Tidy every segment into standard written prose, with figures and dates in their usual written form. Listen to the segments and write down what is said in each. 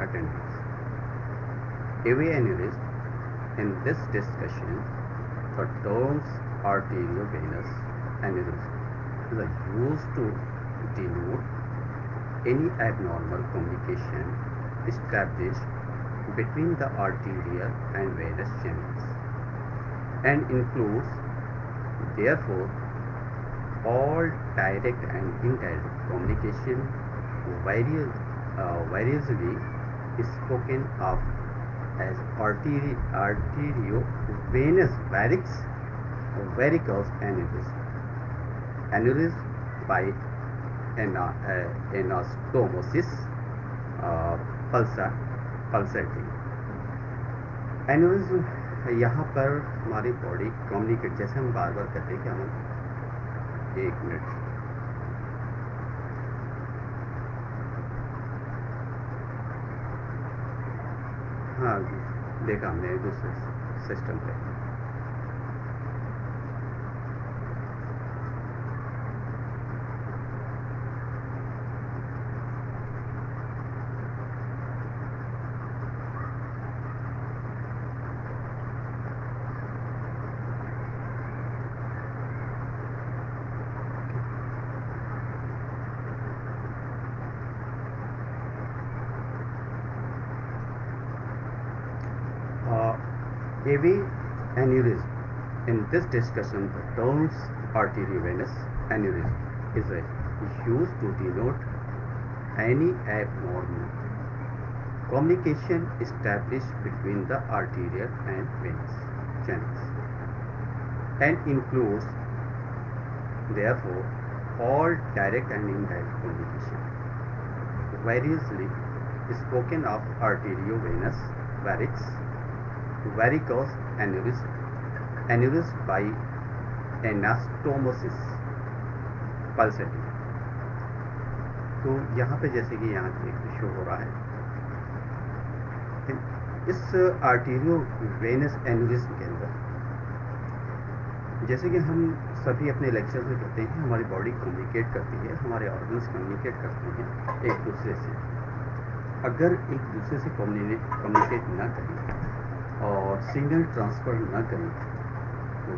attendance. AV aneurysm. In this discussion, the terms arteriovenous aneurysm are used to denote any abnormal communication established between the arterial and venous channels, and includes therefore all direct and indirect communication variously spoken of as arteriovenous varicose aneurysm. Aneurysm by anastomosis pulsating. Aneurysm यहाँ पर हमारी body communicate, जैसे हम बार बार कहते हैं कि हम 1 minute, हाँ देखा हमने दूसरे सिस्टम पे। AV aneurysm. In this discussion, the terms arteriovenous aneurysm is used to denote any abnormal communication established between the arterial and venous channels, and includes therefore all direct and indirect communication variously spoken of arteriovenous varicose aneurysm by anastomosis pulsating. तो यहाँ पे जैसे कि यहाँ एक show हो रहा है, इस आर्टेरियोवेनस एन्यूरिज्म के अंदर, जैसे कि हम सभी अपने लेक्चर में कहते हैं, हमारी बॉडी कम्युनिकेट करती है, हमारे ऑर्गन्स कम्युनिकेट करते हैं एक दूसरे से। अगर एक दूसरे से कम्युनिकेट ना करें और सिग्नल ट्रांसफ़र ना करें तो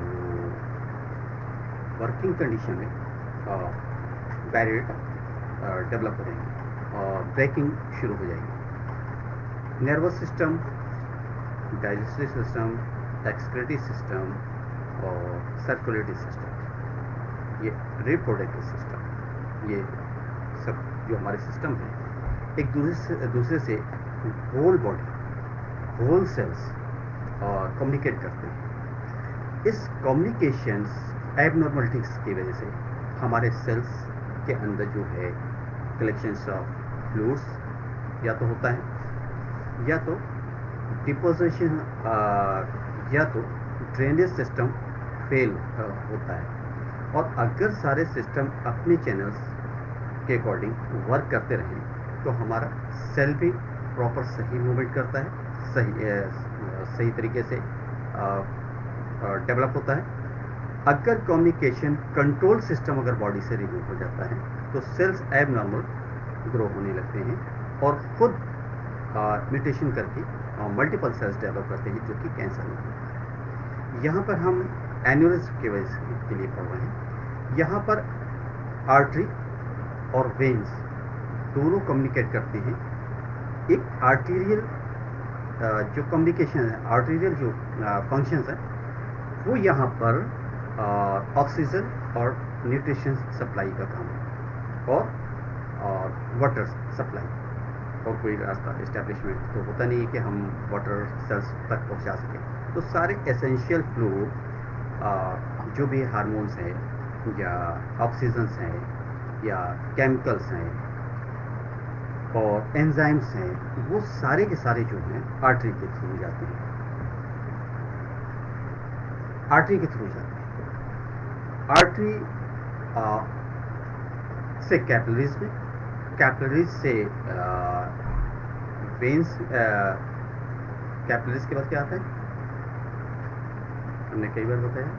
वर्किंग कंडीशन में बैरियर डेवलप हो जाएंगे और ब्रेकिंग शुरू हो जाएगी। Nervous system, digestive system, excretory system और सर्कुलेटरी सिस्टम, ये रिप्रोडक्टिव सिस्टम, ये सब जो हमारे सिस्टम है एक दूसरे से whole body, whole cells communicate करते हैं। इस कम्युनिकेशंस एबनॉर्मलिटीज की वजह से हमारे सेल्स के अंदर जो है कलेक्शंस ऑफ फ्लूइड्स या तो होता है, या तो डिपोजिशन, या तो ड्रेनेज सिस्टम फेल होता है। और अगर सारे सिस्टम अपने चैनल्स के अकॉर्डिंग वर्क करते रहें तो हमारा सेल भी प्रॉपर सही मूवमेंट करता है, सही तरीके से डेवलप होता है। अगर कम्युनिकेशन कंट्रोल सिस्टम अगर बॉडी से रिमूव हो जाता है तो सेल्स एबनॉर्मल ग्रो होने लगते हैं और खुद म्यूटेशन करके मल्टीपल सेल्स डेवलप करते हैं जो कि कैंसर में होता है। यहाँ पर हम एन्यूरिज्म के वजह के लिए पढ़ रहे हैं। यहाँ पर आर्टरी और वेन्स दोनों कम्युनिकेट करते हैं। एक आर्टीरियल जो कम्युनिकेशन है, आर्टीरियल जो फंक्शंस है वो यहाँ पर ऑक्सीजन और न्यूट्रिशन सप्लाई का काम है, और वाटर सप्लाई। और कोई रास्ता इस्टेब्लिशमेंट तो होता नहीं है कि हम वाटर सेल्स तक पहुँचा सकें। तो सारे एसेंशियल फ्लूइड जो भी हार्मोन्स हैं या ऑक्सीजन्स हैं या केमिकल्स हैं और एंजाइम्स हैं, वो सारे के सारे जो हैं आर्टरी के थ्रू जाते हैं, आर्टरी के थ्रू जाते हैं। आर्टरी से कैपिलरीज में, कैपिलरीज से वेन्स, कैपिलरीज के बाद क्या आता है हमने कई बार बताया।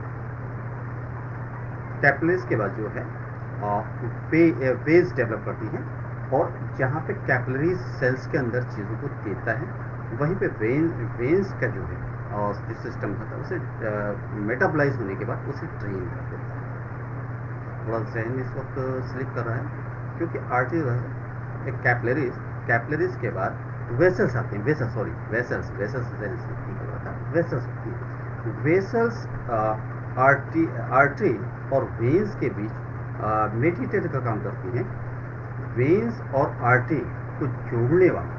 कैपिलरीज के बाद जो है वेन्स डेवलप करती हैं और जहाँ पे कैपिलरी सेल्स के अंदर चीज़ों को देता है, वहीं पे वेन्स का जो है और जो सिस्टम होता है उसे मेटाबोलाइज होने के बाद उसे ड्रेन कर देता है। थोड़ा जहन इस वक्त स्लिप कर रहा है क्योंकि आर्टरी जो है एक कैपिलरीज के बाद वेसल्स आते हैं, वेसल्स वेसल्स होती है। वेसल्स आर्टरी और वेन्स के बीच मेडिएटर का काम करती हैं। वेन्स और आर्टरी को जोड़ने वाले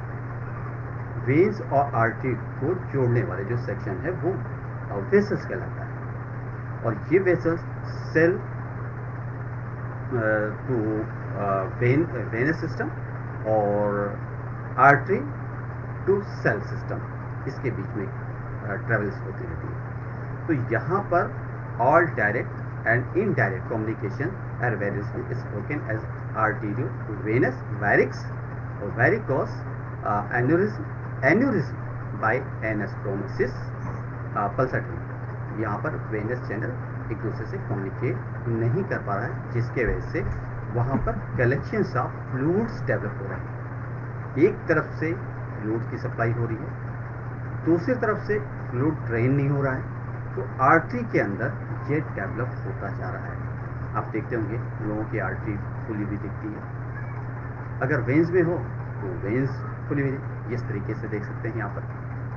जो सेक्शन है वो वेसल्स कहलाता है। और ये vessels cell to venous system और आर्टरी टू सेल सिस्टम, इसके बीच में ट्रेवल्स होती रहती है। तो यहाँ पर all direct and indirect communication are variously spoken as arterio venous varix और varicose aneurysm by anastomosis pulsative. यहाँ पर वेनस चैनल एक दूसरे से कम्युनिकेट नहीं कर पा रहा है, जिसके वजह से वहाँ पर कलेक्शंस ऑफ फ्लूइड्स डेवलप हो रहे हैं। एक तरफ से फ्लूइड की सप्लाई हो रही है, दूसरी तरफ से फ्लूइड ड्रेन नहीं हो रहा है, तो आर्टरी के अंदर ये डेवलप होता जा रहा है। आप देखते होंगे लोगों की आर्टरी फुली भी दिखती है, अगर वेन्स में हो तो वेन्स फुली भी इस तरीके से देख सकते हैं। यहाँ पर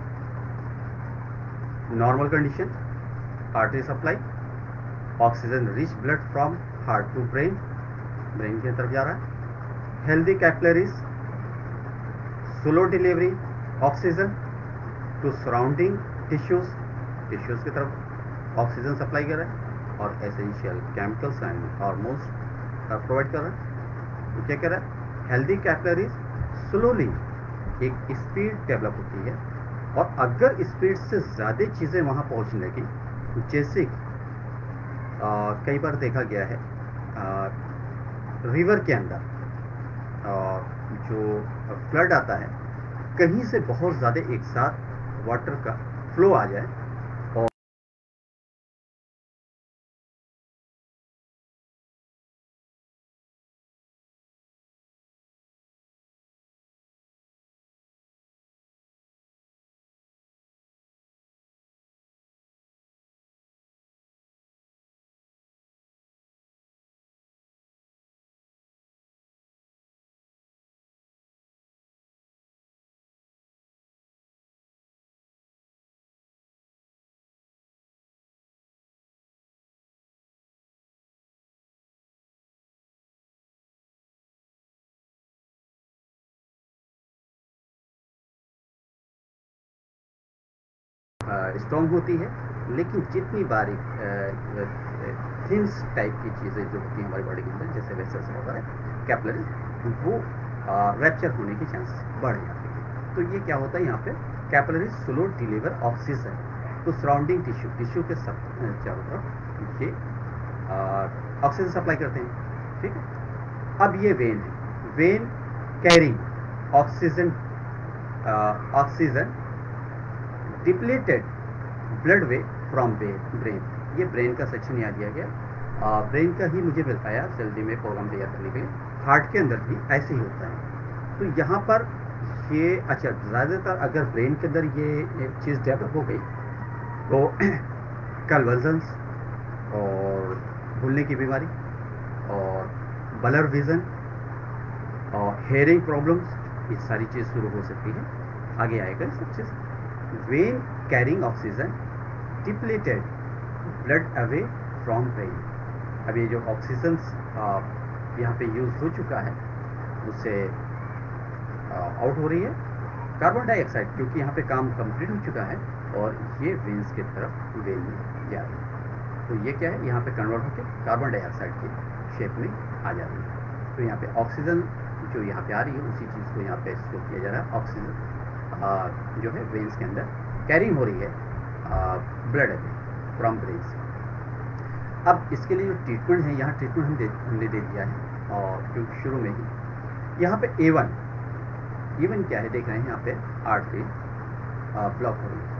normal condition artery supply, oxygen rich blood from heart to brain की तरफ जा रहा है। Healthy capillaries, slow delivery oxygen to surrounding tissues की तरफ ऑक्सीजन सप्लाई कर रहा है और essential chemicals and hormones provide कर रहा है। तो क्या कह रहा है, हेल्दी कैपिलरीज स्लोली एक स्पीड डेवलप होती है, और अगर स्पीड से ज़्यादा चीज़ें वहाँ पहुँचने लगी, जैसे कई बार देखा गया है रिवर के अंदर जो फ्लड आता है, कहीं से बहुत ज़्यादा एक साथ वाटर का फ्लो आ जाए और स्ट्रॉन्ग होती है, लेकिन जितनी बारीक थिन्स टाइप की चीज़ें जो होती हैं हमारी बॉडी के अंदर, जैसे वेसल्स वगैरह कैपिलरी, वो रैप्चर होने की चांसेस बढ़ जाते हैं। तो ये क्या होता है, यहाँ पे capillary slow deliver oxygen to surrounding tissue के सब चारों तरफ ये ऑक्सीजन सप्लाई करते हैं। ठीक है, अब ये वेन है, vein carrying oxygen depleted blood away from brain. ये ब्रेन का सेक्शन यहाँ दिया गया, ब्रेन का ही मुझे मिलता है जल्दी में प्रोग्राम तैयार करने के लिए। हार्ट के अंदर भी ऐसे ही होता है। तो यहाँ पर ये अच्छा, ज़्यादातर अगर ब्रेन के अंदर ये चीज़ डेवलप हो गई तो कन्वर्जन्स और भूलने की बीमारी और ब्लर विजन और हेयरिंग प्रॉब्लम्स, ये सारी चीज़ शुरू हो सकती है। आगे आएगा सब चीज़। Vein carrying oxygen depleted blood away from brain. अब ये जो ऑक्सीजन यहाँ पे यूज हो चुका है उससे आउट हो रही है कार्बन डाइऑक्साइड, क्योंकि यहाँ पे काम कंप्लीट हो चुका है और ये वेन्स की तरफ वेन में जा रही है। तो ये क्या है, यहाँ पे कन्वर्ट होकर कार्बन डाइऑक्साइड की शेप में आ जा रही है। तो यहाँ पे ऑक्सीजन जो यहाँ पे आ रही है उसी चीज़ को यहाँ पे स्टोर किया जा रहा है। ऑक्सीजन जो है वेन्स के अंदर कैरिंग हो रही है ब्लड फ्रॉम ब्रेन से। अब इसके लिए जो ट्रीटमेंट है, यहाँ ट्रीटमेंट हमने दे दिया है, और क्योंकि शुरू में ही यहाँ पे इवन क्या है देख रहे हैं, यहाँ पे आर्टरी ब्लॉक हो रही है।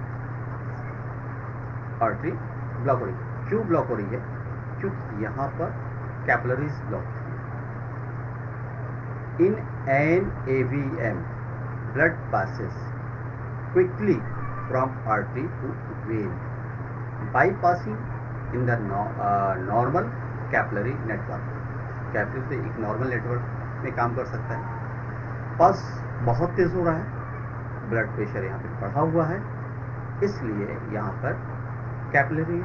आर्टरी ब्लॉक हो रही है, क्यों ब्लॉक हो रही है? क्योंकि यहाँ पर कैपिलरीज ब्लॉक है। In an AVM, blood passes quickly from artery to vein, bypassing in the normal capillary network. Capillary से एक नॉर्मल नेटवर्क में काम कर सकता है. पल्स बहुत तेज हो रहा है, ब्लड प्रेशर यहाँ पे बढ़ा हुआ है, इसलिए यहाँ पर कैपिलरी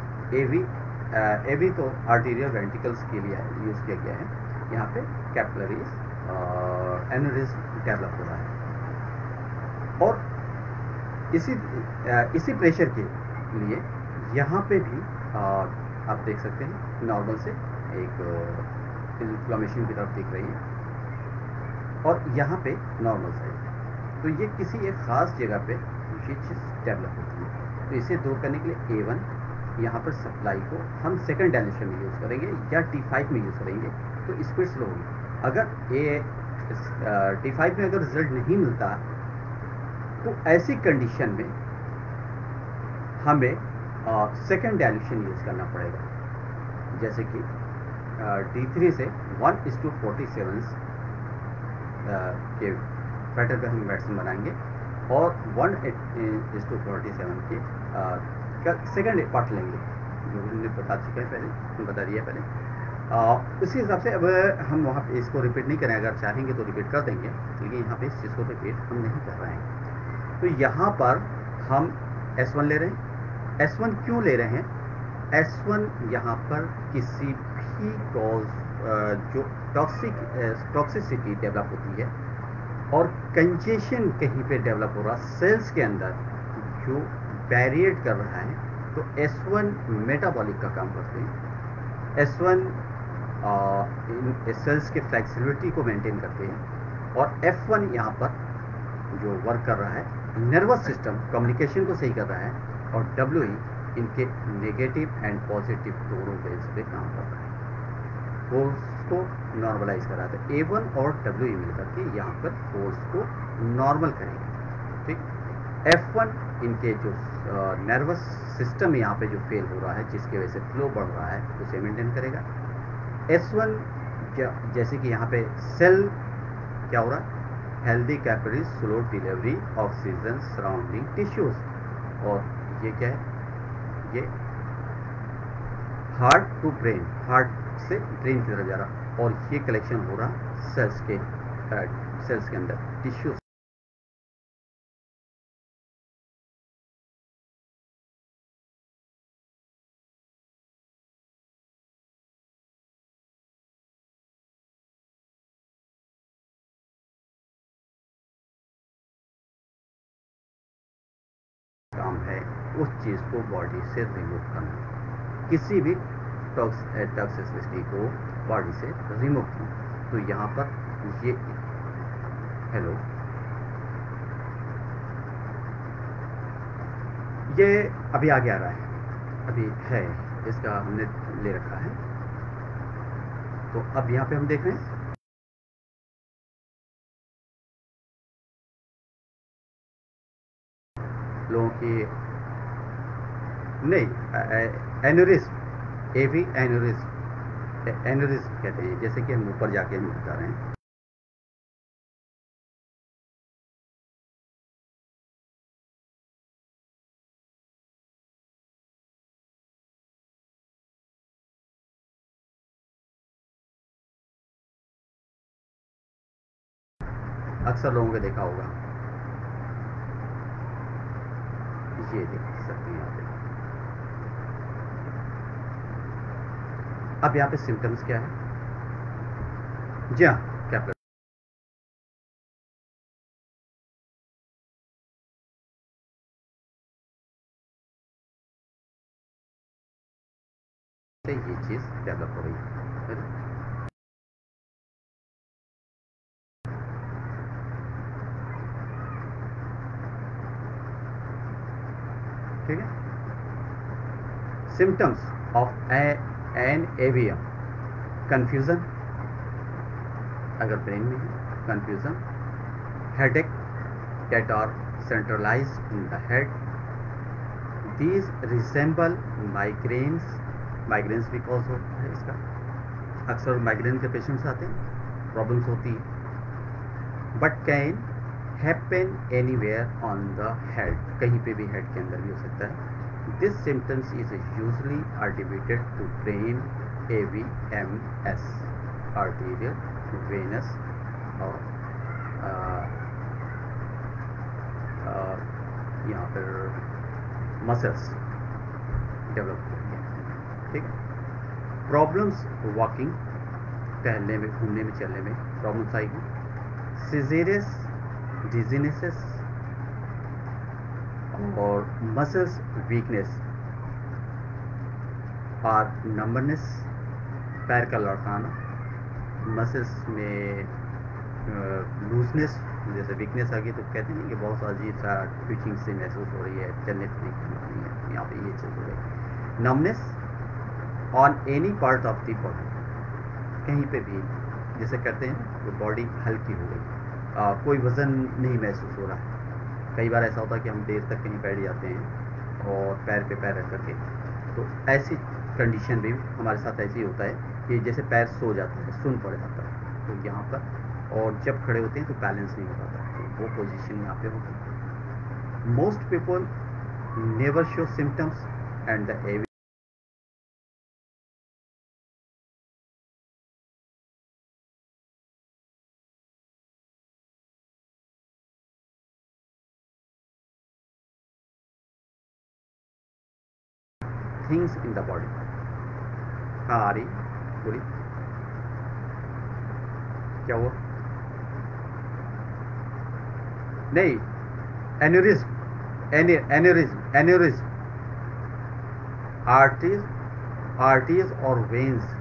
एवी तो आर्टीरियल वेंट्रिकल्स के लिए यूज किया गया है. यहाँ पे कैपिलरीज एन्यूरिज्म डेवलप हो रहा है. और इसी प्रेशर के लिए यहाँ पे भी आप देख सकते हैं नॉर्मल से एक इन्फ्लेमेशन की तरफ दिख रही है, और यहाँ पे नॉर्मल साइड. तो ये किसी एक खास जगह पे ये चीज डेवलप होती है. तो इसे दूर करने के लिए A1 यहाँ पर सप्लाई को हम सेकंड डायलेशन में यूज करेंगे या T5 में यूज करेंगे, तो स्पीड स्लो होगी. अगर T5 में अगर रिजल्ट नहीं मिलता तो ऐसी कंडीशन में हमें सेकंड डायल्यूशन यूज करना पड़ेगा. जैसे कि D3 से 1:47 के पैटर्न पे हम मेडिसिन बनाएंगे, और 1:47 के सेकंड पार्ट लेंगे, जो हमने बता चुका है पहले, बता दिया पहले. उसी हिसाब से अब हम वहाँ पे इसको रिपीट नहीं करें. अगर चाहेंगे तो रिपीट कर देंगे, लेकिन यहाँ पे इस चीज़ को रिपीट हम नहीं कर रहे हैं. तो यहाँ पर हम S1 ले रहे हैं. S1 क्यों ले रहे हैं? S1 यहाँ पर किसी भी कॉज जो टॉक्सिसिटी डेवलप होती है और कंजेशन कहीं पे डेवलप हो रहा सेल्स के अंदर जो बैरिएट कर रहा है, तो S1 मेटाबॉलिक का काम करते हैं. S1 इन सेल्स के फ्लेक्सिबिलिटी को मेंटेन करते हैं, और F1 यहाँ पर जो वर्क कर रहा है नर्वस सिस्टम कम्युनिकेशन को सही कर रहा है, और WE इनके नेगेटिव एंड पॉजिटिव दोनों बेस पे काम कर रहा है, फोर्स को नॉर्मलाइज कर रहा है. तो A1 और WE मिलकर के यहाँ पर फोर्स को नॉर्मल करेंगे. ठीक. F1 इनके जो नर्वस सिस्टम यहाँ पे जो फेल हो रहा है, जिसकी वजह से फ्लो बढ़ रहा है, उसे मेंटेन करेगा. S1 जैसे कि यहाँ पे सेल क्या हो रहा है, healthy capillary slow delivery oxygen surrounding tissues, और ये क्या है, ये हार्ट टू ब्रेन, हार्ट से ब्रेन की तरफ जा रहा, और ये कलेक्शन हो रहा सेल्स के अंदर टिश्यूज. काम है उस चीज को बॉडी से रिमूव करना, किसी भी टॉक्सिसिटी को बॉडी से रिमूव करना. तो यहाँ पर ये हेलो, ये अभी आगे आ रहा है, अभी है, इसका हमने ले रखा है. तो अब यहाँ पे हम देख रहे हैं लोगों की नहीं एन्यूरिज्म, एवी एन्यूरिज्म कहते हैं. जैसे कि हम ऊपर जाके हम बता रहे हैं, अक्सर लोगों को देखा होगा, ये देख सकते हैं यहाँ पे. अब यहाँ पे सिम्टम्स क्या है? जी हाँ, क्या से ये चीज डेवलप हो रही है ना? ठीक है. सिम्टम्स ऑफ एन एवियम, कंफ्यूजन, अगर ब्रेन में है confusion, headache that are centralized in the head. These resemble migraines. Migraines भी कॉज होता है इसका. अक्सर माइग्रेन के पेशेंट्स आते हैं, प्रॉब्लम्स होती है, but can happen anywhere on the head, कहीं पे भी हेड के अंदर भी हो सकता है। This symptoms is usually attributed to brain AVMS, arterial, venous और यहाँ पर मसल्स डेवलप होती हैं। ठीक है। प्रॉब्लम्स वॉकिंग, टहलने में, घूमने में, चलने में प्रॉब्लम्स आएगी। सीजरियस डिजीनेसेस और मसल्स वीकनेस और नंबरनेस, पैर का लड़काना, मसल्स में लूजनेस, जैसे वीकनेस आ गई तो कहते हैं कि बहुत अजीब सा ट्विचिंग से महसूस हो रही है, चलने फिरने की नहीं है, यहाँ पे ये चीज़ हो रही है। Numbness on any part of the body, कहीं पे भी, जैसे कहते हैं कि बॉडी हल्की हो गई, कोई वज़न नहीं महसूस हो रहा है। कई बार ऐसा होता है कि हम देर तक कहीं बैठ जाते हैं और पैर पे पैर रख करके, तो ऐसी कंडीशन भी हमारे साथ ऐसे ही होता है कि जैसे पैर सो जाता है, सुन पड़ जाता है, तो यहाँ पर, और जब खड़े होते हैं तो बैलेंस नहीं हो पाता, तो वो पोजीशन यहाँ पे होती है। Most people never show symptoms and the things in the body. हाँ आ रही, बोली क्या हुआ? नहीं, एन्यूरिज्म, एन्यूरिज्म, आर्टरीज, आर्टरीज और वेन्स,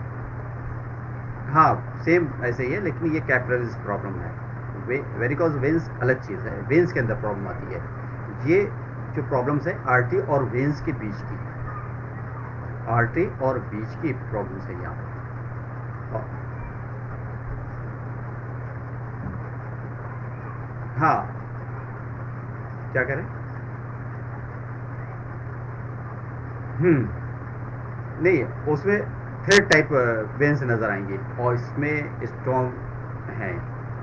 हाँ सेम ऐसे ही है, लेकिन ये कैपिलरीज प्रॉब्लम है। वेरिकोज वेन्स अलग चीज़ है, वेन्स के अंदर प्रॉब्लम आती है। ये जो प्रॉब्लम्स है आर्टरी और वेन्स के बीच की, आर्टरी और बीच की प्रॉब्लम्स है यहाँ पर। हाँ, क्या करें? नहीं, उसमें थर्ड टाइप वेन्स नजर आएंगे और इसमें स्ट्रॉन्ग है।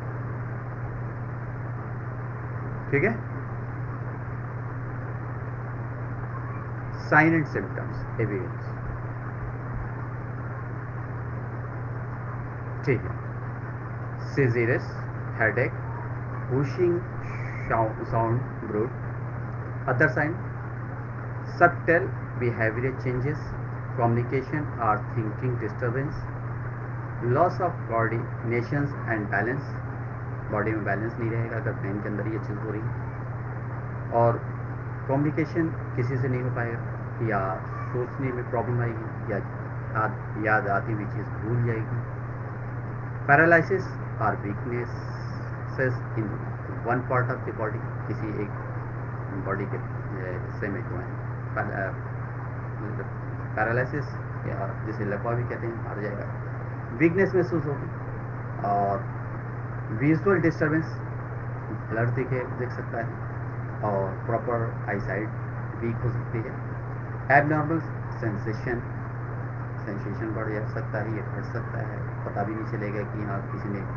ठीक है। Sign and symptoms evidence. ठीक है। Seizures, headache, whooshing sound, bruit. Other sign, subtle behavioral changes, communication or thinking disturbance, loss of coordination and balance, body में बैलेंस नहीं रहेगा अगर ब्रेन के अंदर ये चीज़ हो रही है, और कम्युनिकेशन किसी से नहीं हो पाएगा, या सोचने में प्रॉब्लम आएगी, या याद आती हुई चीज़ भूल जाएगी। पैरालिसिस और weaknesses in one part of the body, किसी एक बॉडी के हिस्से में जो है पैरालिसिस, या जिसे लकवा भी कहते हैं, हार जाएगा। वीकनेस महसूस होगी, और विजुअल डिस्टर्बेंस, ब्लर दिख सकता है, और प्रॉपर आई साइट वीक हो सकती है। एबनॉर्मल सेंसेशन बढ़ जा सकता है, ये घट सकता है, पता भी नहीं चलेगा कि हाँ किसी ने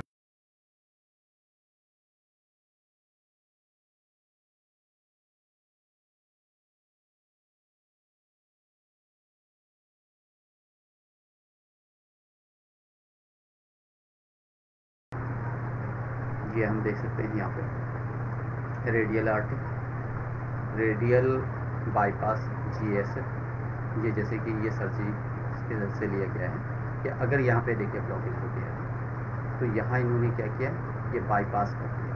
ये हम देख सकते हैं यहाँ पे radial artery, radial bypass GSF, ये जैसे कि ये सर्जरी से लिया गया है कि अगर यहाँ पे देखिए ब्लॉकेज हो गया है तो यहाँ इन्होंने क्या किया, ये बाईपास कर दिया।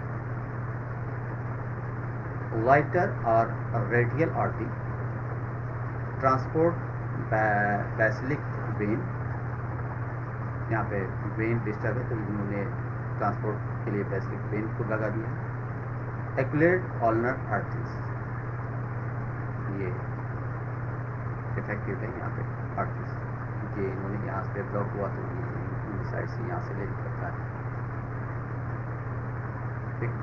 लाइटर और radial artery transport basilic vein, यहाँ पे वेन डिस्टर्ब है तो इन्होंने ट्रांसपोर्ट के लिए बेसिलिक वेन को लगा दिया। एक्लेड ऑलनर आर्टरीज, ये इफेक्टिव है यहाँ पे आर्टरीज, ये इन्होंने यहाँ से ब्लॉक हुआ तो ये साइड से यहाँ से ले सकता है। ठीक,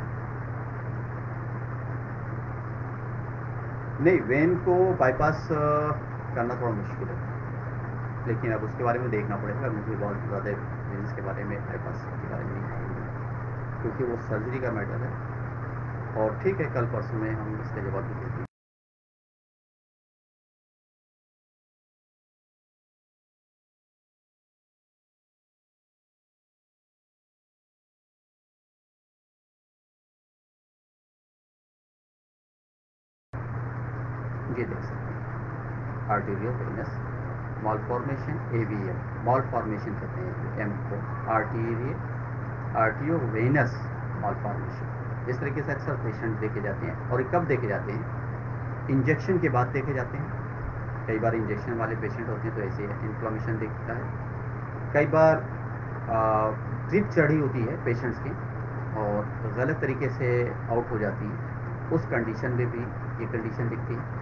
नहीं वेन को बाईपास करना थोड़ा मुश्किल है, लेकिन अब उसके बारे में देखना पड़ेगा, मुझे बहुत ज़्यादा वेन्स के बारे में, बाईपास के बारे में नहीं मालूम है, क्योंकि वो सर्जरी का मैटर है। और ठीक है, कल परसों में हम इसका जवाब भी देंगे। ये देख सकते हैं arterio venous malformation, AVM malformation कहते हैं एम को, आर्टियो वेनस मालफॉर्मेशन। इस तरीके से अक्सर पेशेंट देखे जाते हैं। और कब देखे जाते हैं? इंजेक्शन के बाद देखे जाते हैं। कई बार इंजेक्शन वाले पेशेंट होते हैं तो ऐसे इन्फ्लामेशन दिखता है। कई बार ड्रिप चढ़ी होती है पेशेंट्स की और गलत तरीके से आउट हो जाती है, उस कंडीशन में भी ये कंडीशन दिखती है।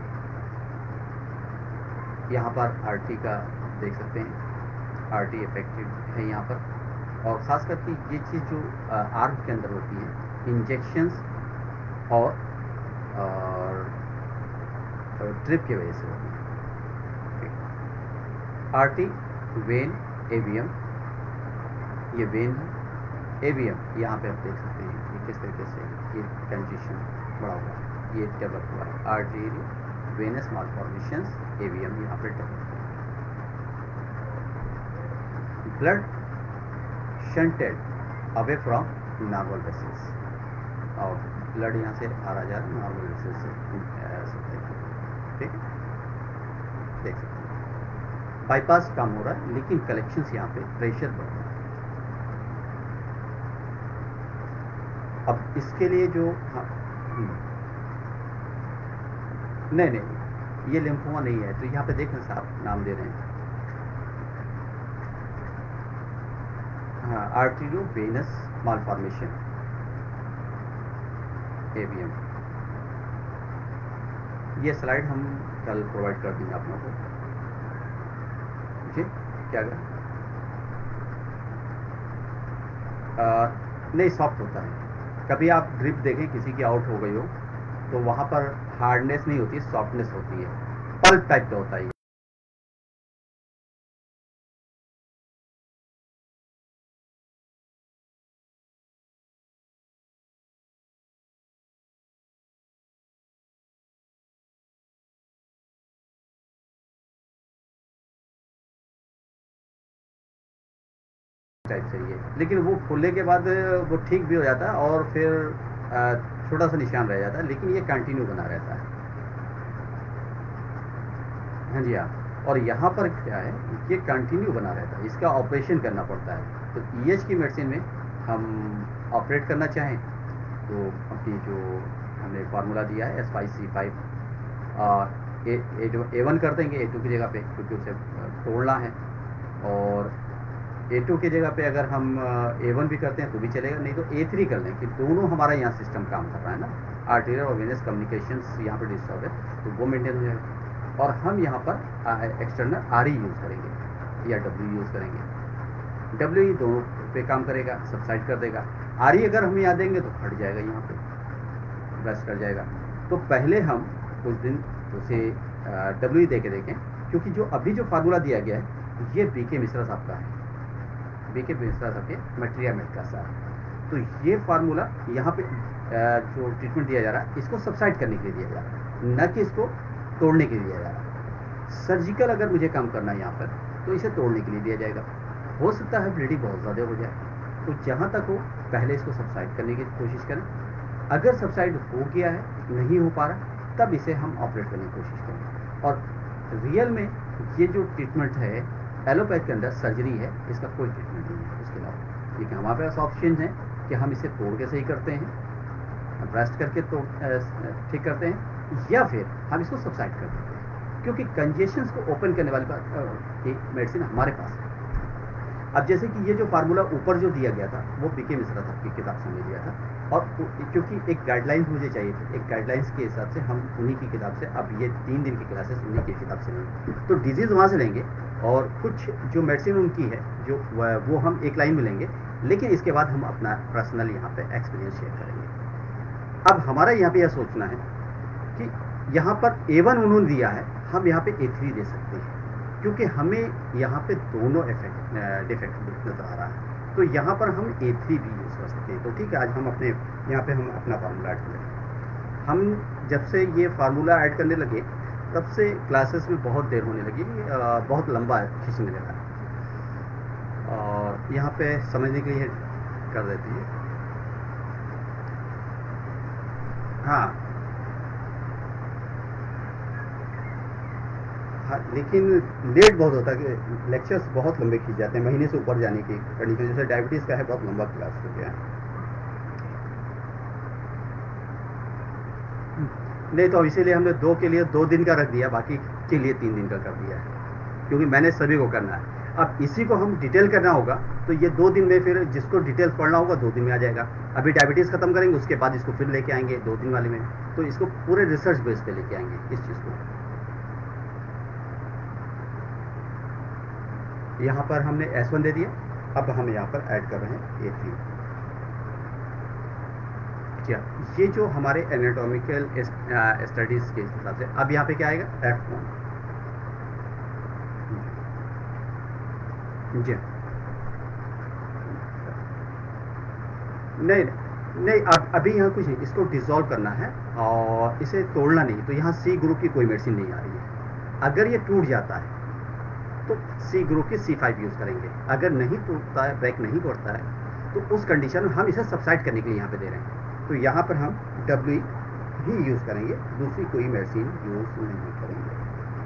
यहाँ पर आरटी का देख सकते हैं, आरटी इफेक्टिव है यहाँ पर। और ख़ास करके ये चीज़ जो आर्म के अंदर होती है, इंजेक्शंस और ड्रिप की वजह से होती है। आरटी, वेन, AVM, ये वेन है, AVM यहाँ पे आप देख सकते हैं कि किस तरीके से ये कंजेशन बढ़ा हुआ है, ये डेवलप हुआ है। आर्टेरी वेनस मालफॉर्मेशंस, AVM यहाँ पे डेवलप हुआ है। Blood shunted away from normal vessels, और ब्लड यहाँ से आ रहा जा रहा है नॉर्मल वेसल्स से। ठीक है, देख सकते हैं बाईपास कम हो रहा है, लेकिन कलेक्शंस यहाँ पे प्रेशर बढ़ रहा है। अब इसके लिए जो नहीं, ये लिम्फोमा नहीं है। तो यहाँ पे देखें साहब नाम दे रहे हैं, हाँ, आर्टेरियो वेनस मालफॉर्मेशन, AVM। ये स्लाइड हम कल प्रोवाइड कर देंगे आप लोगों को। जी, क्या नहीं, सॉफ्ट होता है। कभी आप ड्रिप देखें किसी की आउट हो गई हो तो वहाँ पर हार्डनेस नहीं होती, सॉफ्टनेस होती है, पल्प टाइप का होता है। टाइप चाहिए, लेकिन वो फूलने के बाद वो ठीक भी हो जाता है और फिर छोटा सा निशान रह जाता है, लेकिन ये कंटिन्यू बना रहता है। हाँ जी, हाँ। और यहाँ पर क्या है, ये कंटिन्यू बना रहता है, इसका ऑपरेशन करना पड़ता है। तो EH की मेडिसिन में हम ऑपरेट करना चाहें तो अपनी जो हमने फार्मूला दिया है S5C5, A1 कर देंगे A2 की जगह पे, क्योंकि उसे तोड़ना है। और A2 की जगह पे अगर हम A1 भी करते हैं तो भी चलेगा, नहीं तो A3 कर लें, कि दोनों हमारा यहाँ सिस्टम काम कर रहा है ना, आर्टेरियल और वेनस कम्युनिकेशंस यहाँ पे डिस्टर्ब है, तो वो मेंटेन हो जाएगा। और हम यहाँ पर एक्सटर्नल RE यूज़ करेंगे या W यूज़ करेंगे। W दोनों पे काम करेगा, सबसाइड कर देगा। RE अगर हम यहाँ देंगे तो फट जाएगा, यहाँ पे ब्रस्ट कर जाएगा। तो पहले हम कुछ दिन उसे W दे के देखें, क्योंकि जो अभी जो फार्मूला दिया गया है ये BK मिश्रा साहब का है, BK मिश्रा साहब के मटेरिया मेड का साहब। तो ये फार्मूला यहाँ पे जो ट्रीटमेंट दिया जा रहा है, इसको सबसाइड करने के लिए दिया जा रहा है, न कि इसको तोड़ने के लिए दिया जा रहा है। सर्जिकल अगर मुझे काम करना है यहाँ पर, तो इसे तोड़ने के लिए दिया जाएगा। हो सकता है ब्लीडिंग बहुत ज़्यादा हो जाए, तो जहाँ तक हो पहले इसको सबसाइड करने की कोशिश करें। अगर सबसाइड हो गया है, नहीं हो पा रहा, तब इसे हम ऑपरेट करने की कोशिश करें। और रियल में ये जो ट्रीटमेंट है एलोपैथ के अंदर सर्जरी है, इसका कोई ट्रीटमेंट नहीं है उसके अलावा। लेकिन हमारे पास ऑप्शन है कि हम इसे तोड़ के सही करते हैं, ब्रेस्ट करके तोड़ ठीक करते हैं, या फिर हम इसको सबसाइड कर देते हैं, क्योंकि कंजेशंस को ओपन करने वाली बात एक मेडिसिन हमारे पास है। अब जैसे कि ये जो फार्मूला ऊपर जो दिया गया था वो BK मिश्रा साहब की किताब से हमने दिया था, और क्योंकि एक गाइडलाइंस मुझे चाहिए थी, एक गाइडलाइंस के हिसाब से हम उन्हीं की किताब से, अब ये 3 दिन की क्लासेस उन्हीं की किताब से लेंगे, तो डिजीज़ वहाँ से लेंगे और कुछ जो मेडिसिन उनकी है जो वो हम एक लाइन में लेंगे, लेकिन इसके बाद हम अपना पर्सनल यहाँ पे एक्सपीरियंस शेयर करेंगे। अब हमारा यहाँ पे यह सोचना है कि यहाँ पर A1 उन्होंने दिया है, हम यहाँ पे A3 दे सकते हैं, क्योंकि हमें यहाँ पे दोनों डिफेक्ट नजर आ रहा है। तो यहाँ पर हम A3 भी यूज़ कर सकते हैं। तो ठीक है, आज हम अपने यहाँ पे हम अपना फार्मूला ऐड करें। हम जब से ये फार्मूला ऐड करने लगे तब से क्लासेस में बहुत देर होने लगी, बहुत लंबा खींचने लगा। और यहाँ पे समझने के लिए कर देते हैं। हाँ हाँ, लेकिन लेट बहुत होता है कि लेक्चर्स बहुत लंबे खींच जाते हैं, महीने से ऊपर जाने की कंडीशन। जैसे डायबिटीज़ का है, बहुत लंबा क्लास हो गया है। नहीं तो इसीलिए हमने 2 के लिए 2 दिन का रख दिया, बाकी के लिए 3 दिन का कर दिया है, क्योंकि मैंने सभी को करना है। अब इसी को हम डिटेल करना होगा तो ये 2 दिन में, फिर जिसको डिटेल पढ़ना होगा 2 दिन में आ जाएगा। अभी डायबिटीज़ खत्म करेंगे, उसके बाद इसको फिर लेके आएंगे 2 दिन वाले में। तो इसको पूरे रिसर्च बेस पे लेके आएंगे इस चीज़ को। यहाँ पर हमने S1 दे दिया, अब हम यहाँ पर ऐड कर रहे हैं A3। क्या ये जो हमारे एनाटॉमिकल स्टडीज़ के हिसाब से, अब यहाँ पे क्या आएगा, F1। जी नहीं नहीं, अब अभी यहाँ कुछ नहीं, इसको डिसॉल्व करना है और इसे तोड़ना नहीं। तो यहाँ C ग्रुप की कोई मेडिसिन नहीं आ रही है। अगर ये टूट जाता है तो C ग्रुप की C5 यूज़ करेंगे। अगर नहीं टूटता है, ब्रेक नहीं पड़ता है, तो उस कंडीशन में हम इसे सबसाइड करने के लिए यहाँ पे दे रहे हैं। तो यहाँ पर हम W ही यूज़ करेंगे, दूसरी कोई मेडिसिन यूज़ नहीं करेंगे।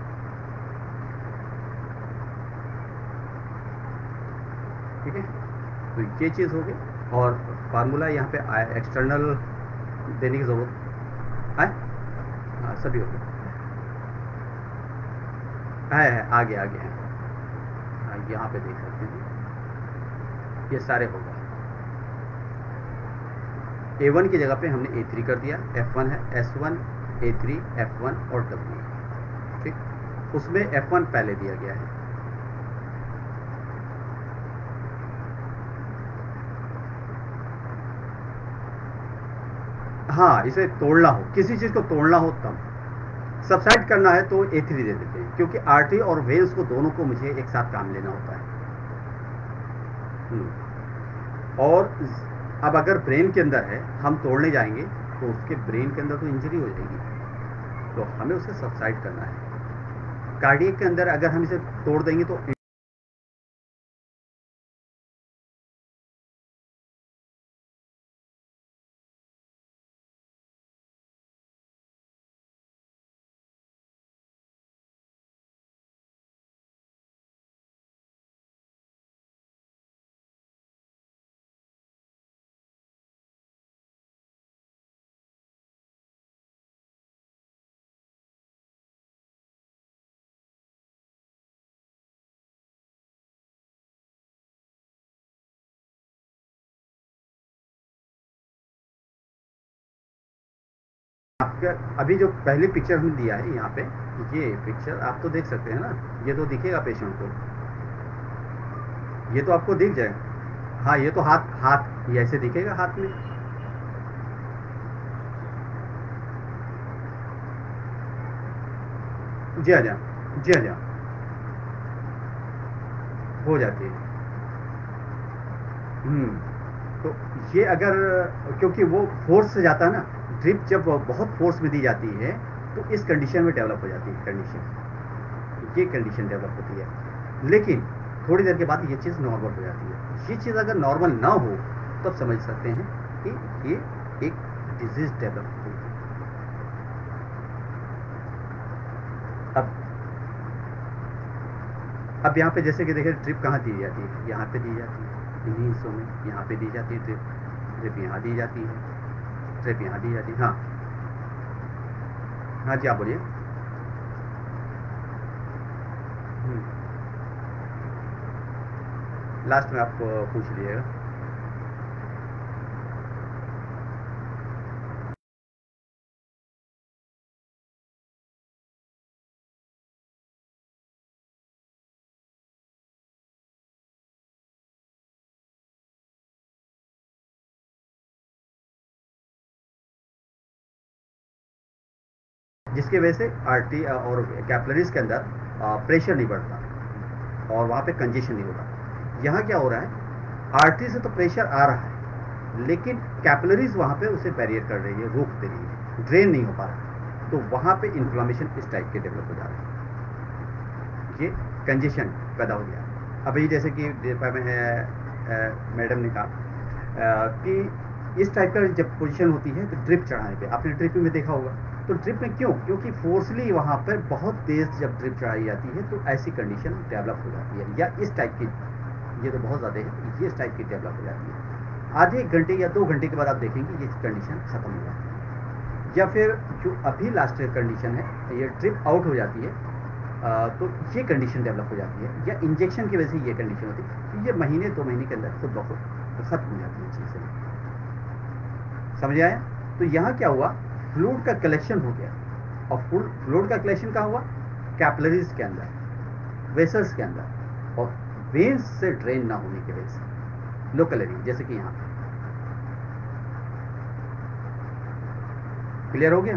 ठीक है, तो ये चीज़ हो गई। और फार्मूला यहाँ पे एक्सटर्नल देने की ज़रूरत है। हाँ, सभी हो गए, है आगे आगे है। हाँ, यहाँ पे देख सकते हैं, ये सारे हो गए। A1 की जगह पे हमने A3 कर दिया, F1 है, S1 A3 F1 और W। ठीक, उसमें F1 पहले दिया गया है। हाँ, इसे तोड़ना हो, किसी चीज़ को तोड़ना हो तब सबसाइड करना है तो A3 दे देते हैं, क्योंकि आर्टरी और वेन्स को दोनों को मुझे एक साथ काम लेना होता है। और अब अगर ब्रेन के अंदर है, हम तोड़ने जाएंगे तो उसके ब्रेन के अंदर तो इंजरी हो जाएगी, तो हमें उसे सबसाइड करना है। कार्डियक के अंदर अगर हम इसे तोड़ देंगे तो अभी जो पहली पिक्चर हमने दिया है यहाँ पे, ये पिक्चर आप तो देख सकते हैं ना, ये तो दिखेगा पेशेंट को, ये तो आपको दिख जाएगा। हाँ, ये तो हाथ हाथ ये ऐसे दिखेगा हाथ में। जी हाँ, जी हाँ, हो जाती है। तो ये अगर, क्योंकि वो फोर्स से जाता है ना, ड्रिप जब बहुत फोर्स में दी जाती है तो इस कंडीशन में डेवलप हो जाती है कंडीशन, ये कंडीशन डेवलप होती है। लेकिन थोड़ी देर के बाद ये चीज़ नॉर्मल हो जाती है। ये चीज़ अगर नॉर्मल ना हो तब समझ सकते हैं कि ये एक डिजीज डेवलप हुई है। अब अब यहाँ पे जैसे कि देखिए, ड्रिप कहाँ दी जाती है, यहाँ पे दी जाती है, इन्हीं हिस्सों में यहाँ पे दी जाती है ड्रिप। ड्रिप यहाँ दी जाती है, ड्रिप यहाँ दी जाती है। हाँ हाँ जी, आप बोलिए। लास्ट में आप पूछ लीजिएगा। जिसकी वजह से आर्टरी और कैपिलरीज के अंदर प्रेशर नहीं बढ़ता और वहाँ पे कंजेशन नहीं होता। यहाँ क्या हो रहा है, आर्टरी से तो प्रेशर आ रहा है, लेकिन कैपिलरीज वहां पे उसे बैरियर कर रही है, रोक दे रही है, ड्रेन नहीं हो पा रहा, तो वहां पे इन्फ्लामेशन इस टाइप के डेवलप हो जा रहे हैं, ये कंजेशन पैदा हो गया। अभी जैसे कि मैडम ने कहा कि इस टाइप का जब पोजीशन होती है तो ड्रिप चढ़ाने पे, आपने ड्रिप में देखा होगा, तो ड्रिप में क्यों, क्योंकि फोर्सली वहां पर बहुत तेज जब ड्रिप चढ़ाई जाती है तो ऐसी कंडीशन डेवलप हो जाती है, या इस टाइप की, ये तो बहुत ज़्यादा है, ये इस टाइप की डेवलप हो जाती है। आधे एक घंटे या 2 घंटे के बाद आप देखेंगे ये कंडीशन खत्म हो जाती है। या फिर जो अभी लास्ट कंडीशन है, ये ड्रिप आउट हो जाती है, तो ये कंडीशन डेवलप हो जाती है, या इंजेक्शन की वजह से ये कंडीशन होती है, तो ये महीने 2 महीने के अंदर खुद ब खुद खत्म हो जाती है चीज़ें। समझ आया? तो यहाँ क्या हुआ, फ्लूइड का कलेक्शन हो गया, और फ्लूइड का कलेक्शन कहाँ हुआ, कैपिलरीज के अंदर, वेसल्स के अंदर, और वेन्स से ड्रेन ना होने की वजह से लोकल एरिया, जैसे कि यहाँ क्लियर हो गया।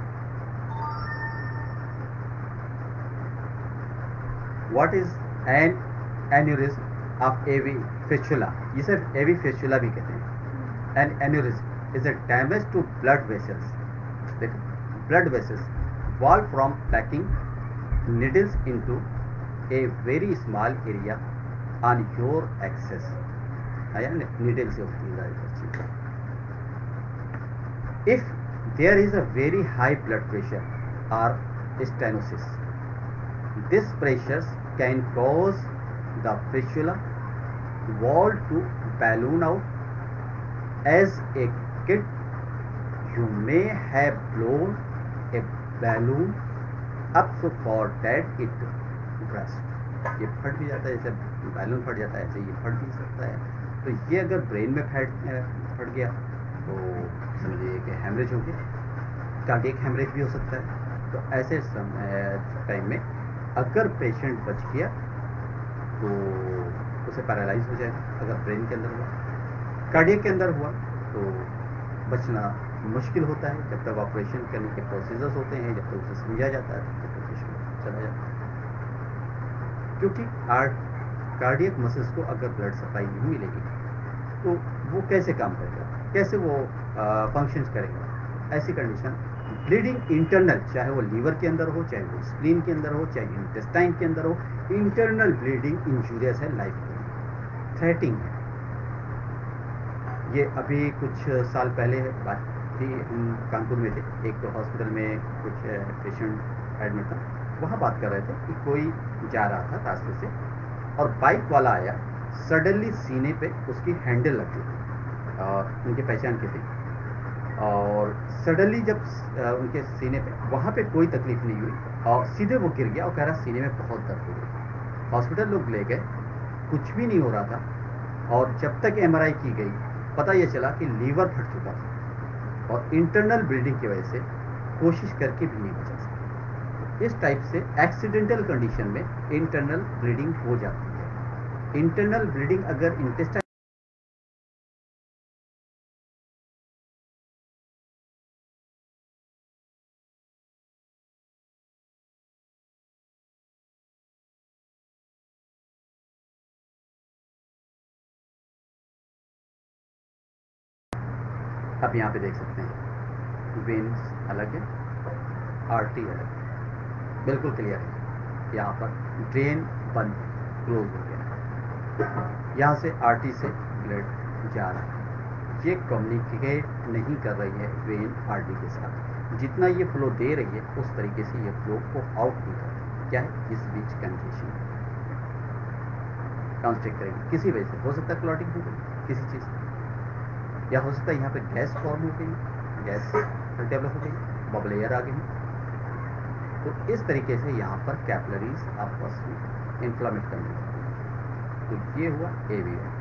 What is an aneurysm of AV fistula, ये सिर्फ एवी फिस्टुला भी कहते हैं। An aneurysm is a damage to blood vessels, देखो blood vessels wall from packing needles into a very small area on your access, आया needle से होती है। If there is a very high blood pressure or stenosis, this pressures can cause the fistula wall to balloon out. As a kid you may have blown a balloon up so far that it burst, ये फट भी जाता है, जैसे balloon फट जाता है ऐसे ये फट भी सकता है। तो ये अगर ब्रेन में फट गया तो समझिए कि हेमरेज हो गया, कार्डियक हेमरेज भी हो सकता है। तो ऐसे टाइम में अगर पेशेंट बच गया तो उसे पैरालाइज हो जाएगा, अगर ब्रेन के अंदर हुआ। कार्डियक के अंदर हुआ तो बचना मुश्किल होता है, जब तक ऑपरेशन करने के प्रोसीजर्स होते हैं, जब तक उसे समझा जाता है तब तक पेशेंट चला जाता है, क्योंकि कार्डियक मसल्स को अगर ब्लड सप्लाई नहीं मिलेगी तो वो कैसे काम करेगा, कैसे वो फंक्शंस करेगा। ऐसी कंडीशन ब्लीडिंग इंटरनल, चाहे वो लीवर के अंदर हो, चाहे वो स्प्लीन के अंदर हो, चाहे इंटेस्टाइन के अंदर हो, इंटरनल ब्लीडिंग इंजूरियस है, लाइफ को थ्रेटिंग है। ये अभी कुछ साल पहले बात थी, हम कानपुर में थे, एक हॉस्पिटल में कुछ पेशेंट एडमिट था, वहाँ बात कर रहे थे कि कोई जा रहा था रास्ते से और बाइक वाला आया, सडनली सीने पे उसकी हैंडल लग गई और उनके पहचान की थी, और सडनली जब उनके सीने पे, वहाँ पे कोई तकलीफ नहीं हुई और सीधे वो गिर गया और कह रहा सीने में बहुत दर्द हो गई। हॉस्पिटल लोग ले गए, कुछ भी नहीं हो रहा था, और जब तक एमआरआई की गई पता ये चला कि लीवर फट चुका था और इंटरनल ब्लीडिंग की वजह से कोशिश करके भी नहीं बचा सकता। इस टाइप से एक्सीडेंटल कंडीशन में इंटरनल ब्लीडिंग हो जाती है। इंटरनल ब्लीडिंग अगर इंटेस्टाइन, अब यहाँ पे देख सकते हैं वेन्स अलग है, आर्टरी अलग है, बिल्कुल क्लियर है। यहाँ पर ड्रेन बंद, क्लोज हो गया है, यहाँ से आर्टरी से ब्लड जा रहा है, ये कम्युनिकेट नहीं कर रही है वेन आर्टरी के साथ, जितना ये फ्लो दे रही है उस तरीके से ये फ्लो को आउट नहीं कर रही। क्या है, इस बीच कंजेशन कॉन्स्ट्रिक्ट करेगी, किसी वजह से हो सकता है क्लॉटिंग हो गई किसी चीज़ से, या हो सकता है यहाँ पे गैस फॉर्म हो गई, गैस डेवलप हो गई, बबल एयर आ गई। तो इस तरीके से यहाँ पर कैपिलरीज आपस में इन्फ्लामेट करने लगती है। तो ये हुआ एवीएम।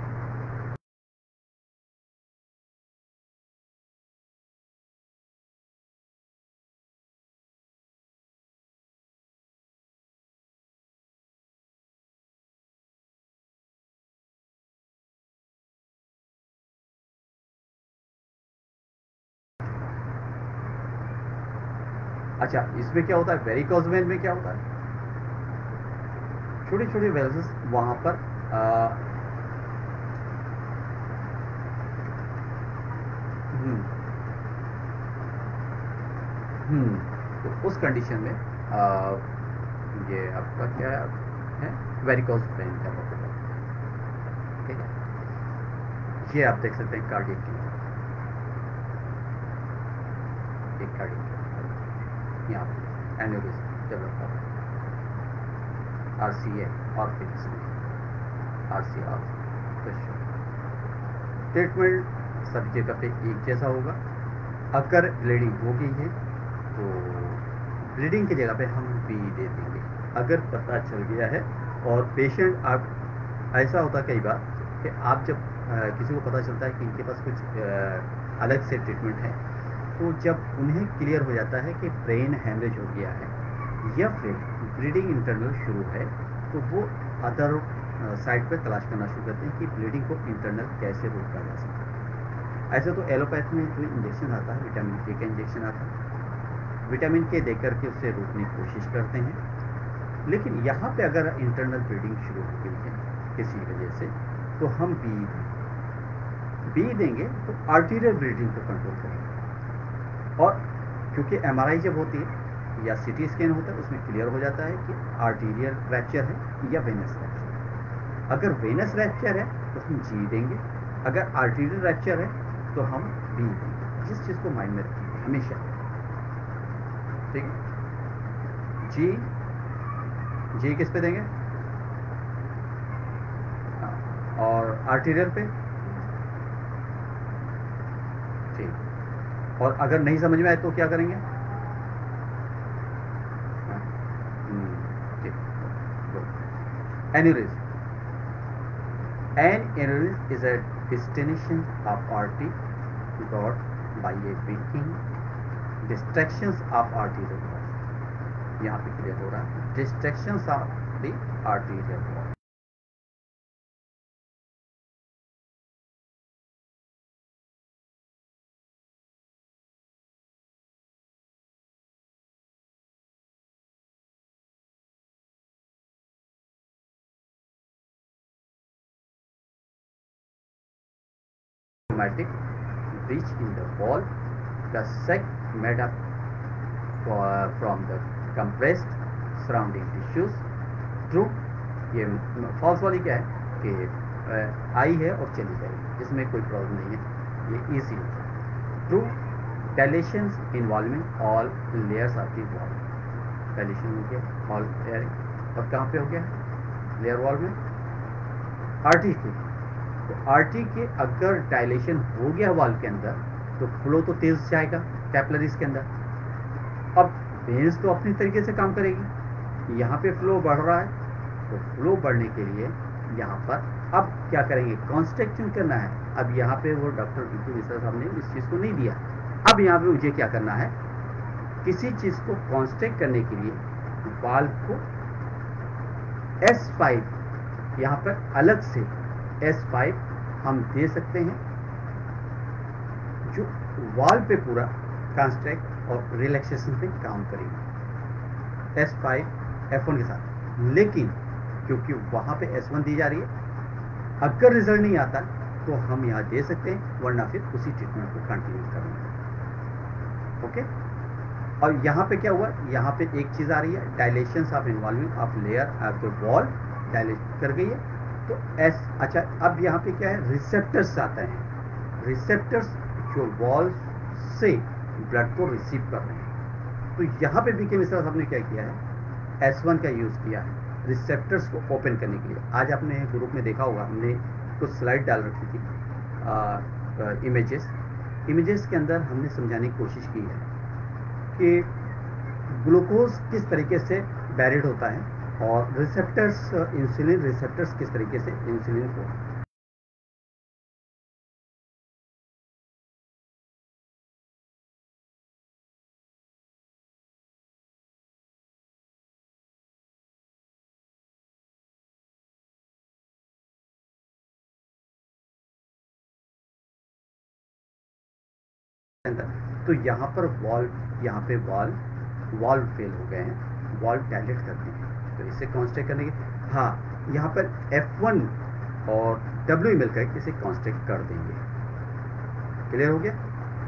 अच्छा, इसमें क्या होता है, वेरिकोज वेन में क्या होता है, छोटी छोटी वेल्स वहाँ पर हम्म तो उस कंडीशन में ये आपका क्या है, वेरिकोज वेन का प्रॉब्लम। ठीक है, ये आप देख सकते हैं कार्डियक ट्यूमर, एक कार्डियक यहाँ पर एन्यूरिज्म डेवलप हो रहा है, आरसीए और फिर आरसी और ट्रीटमेंट सभी जगह पे एक जैसा होगा। अगर ब्लीडिंग हो गई है तो ब्लीडिंग की जगह पे हम बी दे देंगे। अगर पता चल गया है और पेशेंट आप, ऐसा होता है कई बार कि आप जब किसी को पता चलता है कि इनके पास कुछ अलग से ट्रीटमेंट है, तो जब उन्हें क्लियर हो जाता है कि ब्रेन हैमरेज हो गया है या फिर ब्लीडिंग इंटरनल शुरू है, तो वो अदर साइड पर तलाश करना शुरू करते हैं कि ब्लीडिंग को इंटरनल कैसे रोका जा सकता है। ऐसे तो एलोपैथ में जो इंजेक्शन आता है, विटामिन के का इंजेक्शन आता है, विटामिन के देकर के उससे रोकने की कोशिश करते हैं। लेकिन यहाँ पे अगर इंटरनल ब्लीडिंग शुरू हो गई है किसी वजह से, तो हम बी देंगे तो आर्टीरियल ब्लीडिंग को कंट्रोल करेंगे। और क्योंकि एमआरआई जब होती है या सीटी स्कैन होता है, उसमें क्लियर हो जाता है कि आर्टीरियल फ्रैक्चर है या वेनस फ्रैक्चर है। अगर वेनस फ्रैक्चर है तो हम जी देंगे, अगर आर्टीरियल फ्रैक्चर है तो हम बी देंगे। जिस चीज़ को माइंड में रखिए हमेशा, ठीक है। जी, जी किस पे देंगे? और आर्टीरियल पे, ठीक। और अगर नहीं समझ में आए तो क्या करेंगे? ठीक। Aneurysm, an aneurysm is a destination of artery got by a weakening distractions of arterial wall। यहाँ पे क्लियर हो रहा है, distractions of the arterial wall। Traumatic breach in the wall, the sac made up from the compressed surrounding tissues। True, ये false वाली क्या है कि आई है और चली जाएगी, जिसमें कोई प्रॉब्लम नहीं है, ये इजी है। True, dilations involving all layers of the wall. Dilation हो गया ऑल लेयर, और कहाँ पे हो गया लेयर वॉल में? आर्टरी की। तो आर्टरी के अगर डायलेशन हो गया वॉल के अंदर तो फ्लो तो तेज जाएगा कैपिलरीज के अंदर। अब वेन्स तो अपनी तरीके से काम करेगी, यहाँ पे फ्लो बढ़ रहा है, तो फ्लो बढ़ने के लिए यहाँ पर अब क्या करेंगे, कॉन्स्ट्रक्शन करना है। अब यहाँ पे वो डॉक्टर बीपी मिश्रा साहब ने इस चीज़ को नहीं दिया। अब यहाँ पे मुझे क्या करना है, किसी चीज़ को कॉन्स्ट्रक्ट करने के लिए वाल्व को S5 यहाँ पर अलग से S5 हम दे सकते हैं, जो वाल्व पे पूरा कॉन्स्ट्रक्ट और रिलैक्सेशन पे काम करेगी S5 F1 के साथ। लेकिन क्योंकि वहाँ पे S1 दी जा रही है, अगर रिजल्ट नहीं आता तो हम यहाँ दे सकते हैं, वरना फिर उसी ट्रीटमेंट को कंटिन्यू करेंगे। ओके। और यहाँ पे क्या हुआ, यहाँ पे एक चीज़ आ रही है, dilation of involving of layer of the wall dilate कर गई है, तो एस। अच्छा, अब यहाँ पे क्या है, रिसेप्टर्स आता है, रिसेप्टर्स जो वॉल से ब्लड को रिसीव कर रहे हैं। तो यहाँ पे बीके मिश्रा साहब ने क्या किया है, S1 का यूज़ किया है रिसेप्टर्स को ओपन करने के लिए। आज आपने ग्रुप में देखा होगा, हमने कुछ स्लाइड डाल रखी थी, इमेजेस के अंदर हमने समझाने की कोशिश की है कि ग्लूकोज किस तरीके से बैरिड होता है और रिसेप्टर्स, इंसुलिन रिसेप्टर्स किस तरीके से इंसुलिन को तो यहाँ पर वॉल्व, यहाँ पे वॉल्व फेल हो गए हैं, वॉल्व डायलेट करते हैं, तो इसे कॉन्स्ट्रक्ट करने के, हाँ यहाँ पर F1 और W मिलकर इसे कॉन्स्ट्रक्ट कर देंगे। क्लियर हो गया?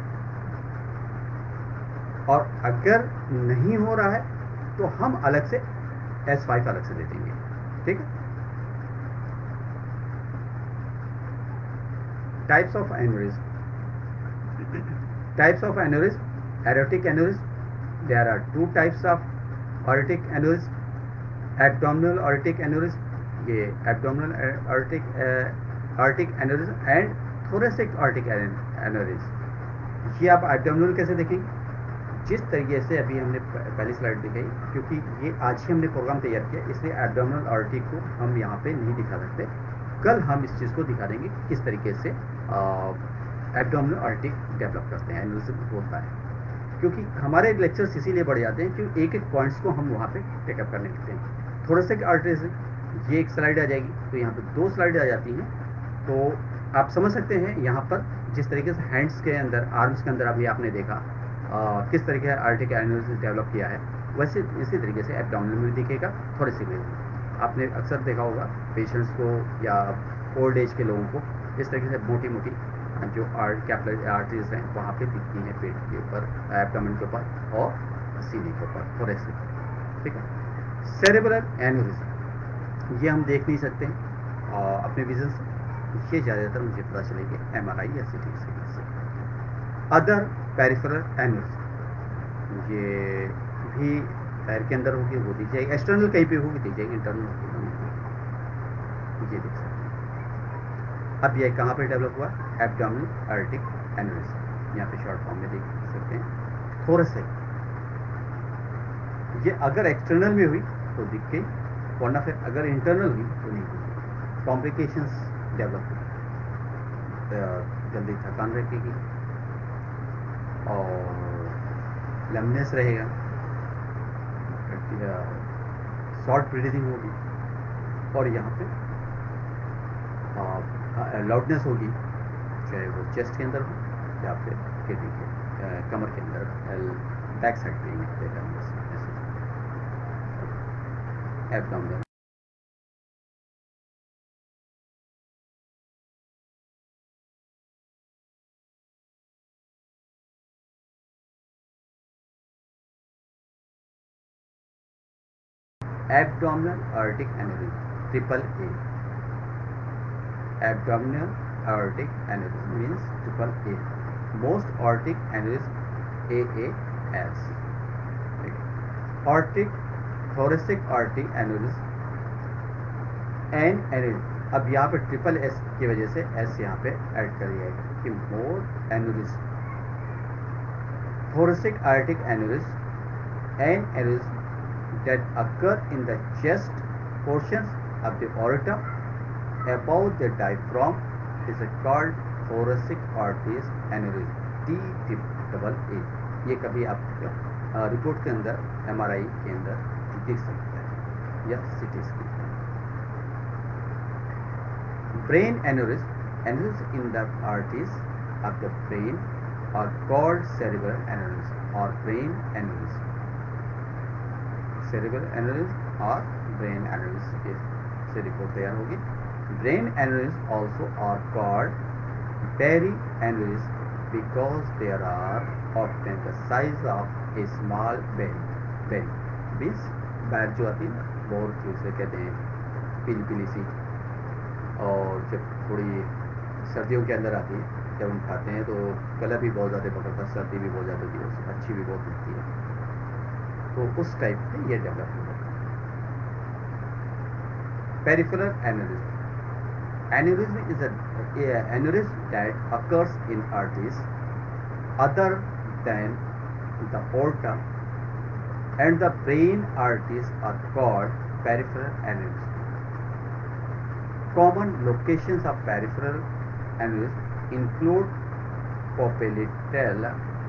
और अगर नहीं हो रहा है तो हम अलग से S5 अलग से दे देंगे, ठीक है। Types of aneurysm, types of aneurysm, aortic aneurysm, there are two types of aortic aneurysm, abdominal aortic aneurysm, ये abdominal aortic aneurysm and thoracic aortic aneurysm। ये आप abdominal कैसे देखेंगे, जिस तरीके से अभी हमने पहली स्लाइड दिखाई, क्योंकि ये आज ही हमने प्रोग्राम तैयार किया इसलिए एब्डोमिनल आर्टरी को हम यहाँ पे नहीं दिखा सकते, कल हम इस चीज़ को दिखा देंगे किस तरीके से एब्डोमिनल आर्टरी डेवलप करते हैं, एन्यूरिज्म होता है। क्योंकि हमारे लेक्चर्स इसीलिए बढ़ जाते हैं कि एक एक पॉइंट्स को हम वहाँ पे टेकअप करने लगते हैं। थोड़े से आर्टरीज, ये एक स्लाइड आ जाएगी तो यहाँ पे 2 स्लाइड आ जाती हैं, तो आप समझ सकते हैं यहाँ पर जिस तरीके से हैंड्स के अंदर, आर्म्स के अंदर अभी आपने देखा किस तरीके से आर्टिक एन्यूरिज्म डेवलप किया है, वैसे इसी तरीके से एब्डोमिनल में दिखेगा, थोरेसिक में। आपने अक्सर देखा होगा पेशेंट्स को या ओल्ड एज के लोगों को इस तरीके से मोटी मोटी जो कैपिलरी आर्टरीज हैं वहाँ पे दिखती हैं, पेट के ऊपर, एब्डोमेन के ऊपर और सीने के ऊपर, थोरेसिक, ठीक है। सेरेब्रल एन्यूरिज्म ये हम देख नहीं सकते हैं अपने विजन से, ये ज़्यादातर मुझे पता चलेगी MRI या CT स्कैन से। अदर पेरिफेरल एन्यूरिज्म, ये भी पैर के अंदर होगी, वो दी जाएगी, एक्सटर्नल कहीं पे होगी दी जाएगी, इंटरनल होगी, ये देख सकते हैं। अब ये कहाँ पे डेवलप हुआ, एब्डोमिनल आर्टिक एन्यूरिज्म, यहाँ पे शॉर्ट फॉर्म में देख सकते हैं। थोरेसिक, ये अगर एक्सटर्नल में हुई तो दिख गई, वरना फिर अगर इंटरनल हुई तो नहीं हुई। कॉम्प्लिकेशंस डेवलप हुई, जल्दी थकान रखेगी और लमनेस रहेगा, शॉर्ट ब्रीदिंग होगी और यहाँ पे लाउडनेस होगी, चाहे वो चेस्ट के अंदर हो या फिर किडनी के कमर के अंदर, बैक साइड पे abdominal. Abdominal aortic aneurysm, triple A. Abdominal aortic aneurysm means triple A. Most aortic aneurysm AAS. Aortic, thoracic aortic aneurysm and aneurysm. अब यहाँ पे ट्रिपल S की वजह से S यहाँ पे ऐड कर दिया है कि more aneurysm. Thoracic aortic aneurysm and aneurysm that occur in the chest portions of the aorta above the diaphragm is called thoracic arteries aneurysm, TAA। ये कभी आप रिपोर्ट के अंदर MRI के अंदर देख सकते हैं या CT scan. Brain aneurysm, aneurysm in the arteries of the brain are called cerebral aneurysm or brain aneurysm। cerebral aneurysm or brain aneurysm से रिपोर्ट तैयार होगी। Brain aneurysm also are called berry aneurysm because there are often the size of a small berry। berry means बैर जो आती है बहुत उसे कहते हैं पीली पीली सी, और जब थोड़ी सर्दियों के अंदर आती है जब हम खाते हैं तो कलर भी बहुत ज़्यादा पकड़ता है, सर्दी भी बहुत ज़्यादा होती है, अच्छी भी बहुत लगती है, तो उस टाइप से ये डेवलप हो जाता है। Peripheral aneurysm, aneurysm is an aneurysm that occurs in arteries other than the aorta and the brain arteries are called peripheral aneurysm। Common locations of peripheral aneurysm include popliteal,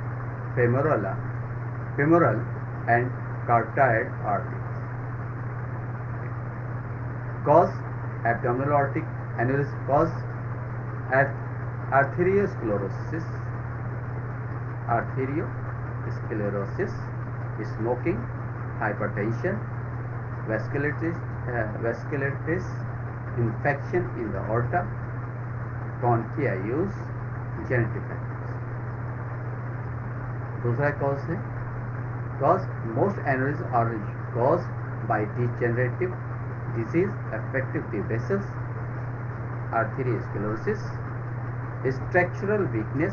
femoral and carotid arteries। Cause abdominal aortic aneurysm cause arteriosclerosis, smoking, hypertension, vasculitis, infection in the aorta, chronic use, genetic factors। दूसरा cause है Cause most aneurysms are caused by degenerative disease affecting the vessels, arteriosclerosis, structural weakness,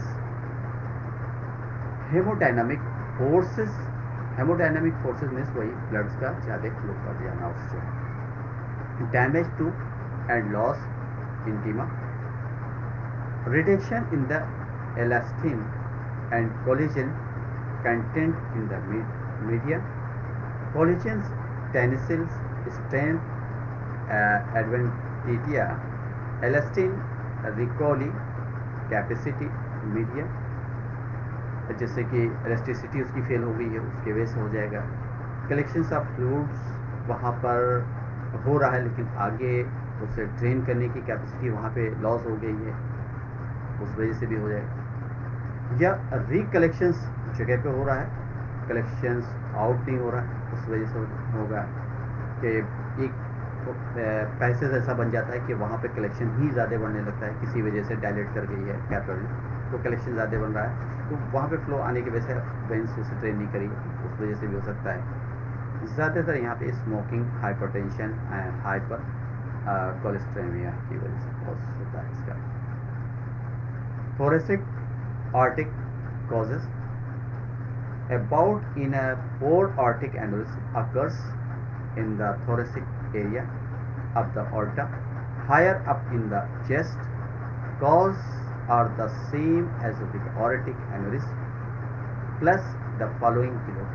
haemodynamic forces. Haemodynamic forces means वही blood का ज़्यादा flow कर जाना उससे, damage to and loss intima, reduction in the elastin and collagen content in the media, collagen's tensile strength advantageous, elastin recoiling capacity media, जैसे कि elasticity उसकी fail हो गई है उसके वजह से हो जाएगा। कलेक्शंस ऑफ फ्लूइड्स वहाँ पर हो रहा है लेकिन आगे उसे ड्रेन करने की कैपेसिटी वहाँ पे लॉस हो गई है, उस वजह से भी हो जाएगा। या रिकलेक्शंस जगह पे हो रहा है, कलेक्शंस आउट नहीं हो रहा है, उस वजह से होगा कि एक पैसेज ऐसा बन जाता है कि वहाँ पे कलेक्शन ही ज़्यादा बढ़ने लगता है, किसी वजह से डायलेट कर गई है कैपिलरी, तो कलेक्शन ज़्यादा बन रहा है, तो वहाँ पे फ्लो आने की वजह से वेंस उसे ड्रेन नहीं करी, उस वजह से भी हो सकता है। ज़्यादातर यहाँ पे smoking, hypertension and hypercholesterolemia की वजह से कॉज होता है इसका। Thoracic aortic causes, about in a 4 aortic aneurysm occurs in the thoracic area of the aorta, higher up in the chest. Cause are the same as with aortic aneurysm plus the following below.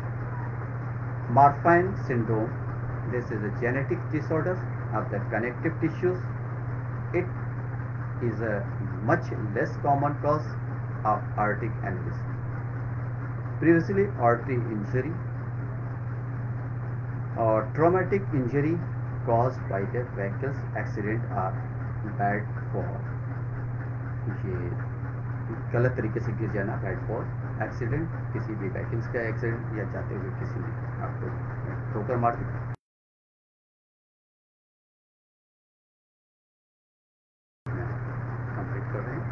Marfan syndrome, this is a genetic disorder of the connective tissues. It is a much less common cause of aortic aneurysm. Previously artery injury or traumatic injury caused by the vehicles accident or bad fall, ये गलत तरीके से गिर जाना, bad fall, accident, किसी भी vehicles का accident या जाते हुए किसी ने आपको ठोकर मार दी। कंप्लीट कर रहे हैं।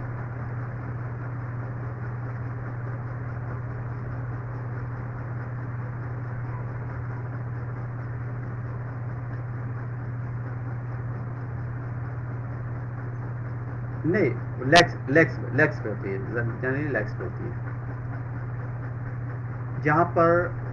नहीं, लेग्स पे होती है, जनरली लेग्स पे होती है। जहाँ पर